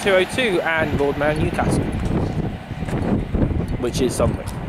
202 and Lord Mayor Newcastle, which is something.